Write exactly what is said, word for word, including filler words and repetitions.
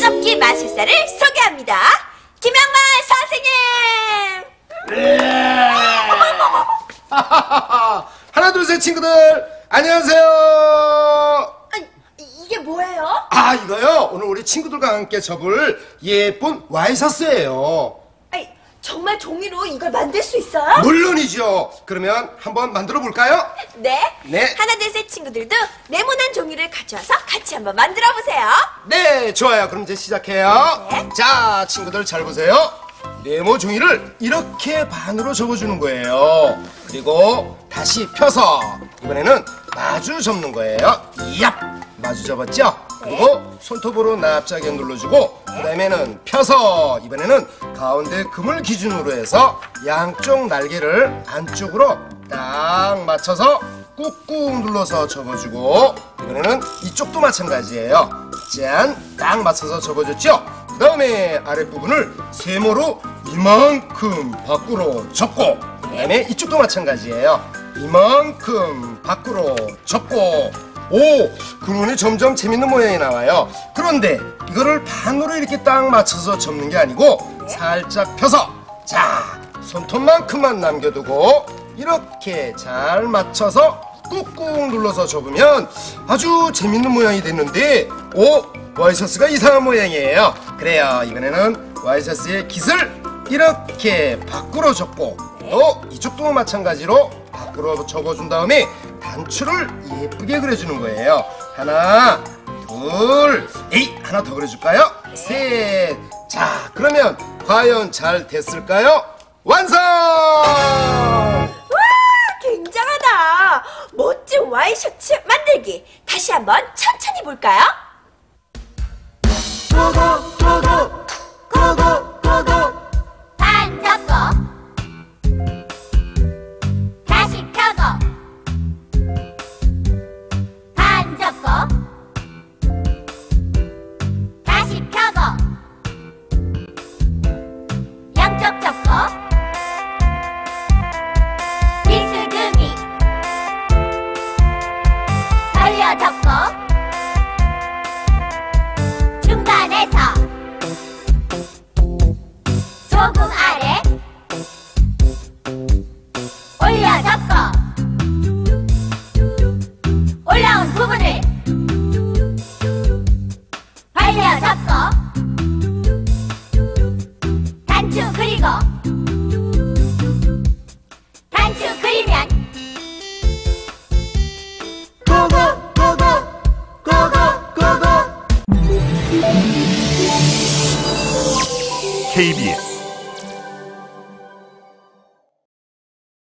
즐겁기 마술사를 소개합니다. 김영만 선생님! 하나 둘 셋 친구들 안녕하세요. 아, 이게 뭐예요? 아 이거요 오늘 우리 친구들과 함께 접을 예쁜 와이셔츠예요. 아니, 정말 종이로 이걸 만들 수 있어요? 물론이죠. 그러면 한번 만들어 볼까요? 네. 네. 하나 둘 셋 친구들도 네모난 종이를 가져와서 같이 한번 만들어 보세요. 네 좋아요. 그럼 이제 시작해요. 네. 자 친구들 잘 보세요. 네모 종이를 이렇게 반으로 접어주는 거예요. 그리고 다시 펴서 이번에는 마주 접는 거예요. 얍! 마주 접었죠? 그리고 손톱으로 납작하게 눌러주고 그 다음에는 펴서 이번에는 가운데 금을 기준으로 해서 양쪽 날개를 안쪽으로 딱 맞춰서 꾹꾹 눌러서 접어주고 이번에는 이쪽도 마찬가지예요. 짠! 딱 맞춰서 접어줬죠? 그 다음에 아랫부분을 세모로 이만큼 밖으로 접고 그 다음에 이쪽도 마찬가지예요. 이만큼 밖으로 접고 오! 그러니 점점 재밌는 모양이 나와요. 그런데 이거를 반으로 이렇게 딱 맞춰서 접는 게 아니고 살짝 펴서 자 손톱만큼만 남겨두고 이렇게 잘 맞춰서 꾹꾹 눌러서 접으면 아주 재밌는 모양이 됐는데 오! 와이셔츠가 이상한 모양이에요. 그래요 이번에는 와이셔츠의 깃을 이렇게 밖으로 접고 또 이쪽도 마찬가지로 밖으로 접어준 다음에 단추를 예쁘게 그려주는 거예요. 하나 둘 에이 하나 더 그려줄까요? 셋. 자 그러면 과연 잘 됐을까요? 완성! 와, 굉장하다. 멋진 와이셔츠 만들기. 다시 한번 천천히 볼까요? 고고 고고 고고 고고 반 접고 다시 펴고 반 접고 다시 펴고 양쪽 접고 비스듬히 벌려 접고 중간에서 조금 아래 올려 접고 올라온 부분을 벌려 접고 단추 그리고 단추 그리면 고고 고고 고고 고고 케이비에스